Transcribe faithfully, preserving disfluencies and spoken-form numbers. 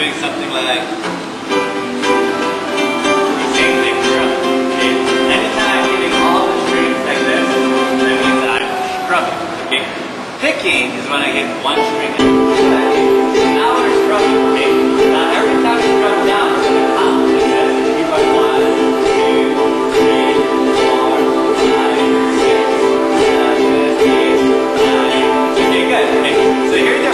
doing something like the same thing strumming. Okay? Anytime I'm hitting all the strings like this, that means I'm strumming. Okay? Picking is when I hit one string. Now we're strumming. Okay? Now every time we strum down, we're going to count like this. We go one, two, three, four, five, six, seven, eight, nine. Okay, good. Okay. So here you go.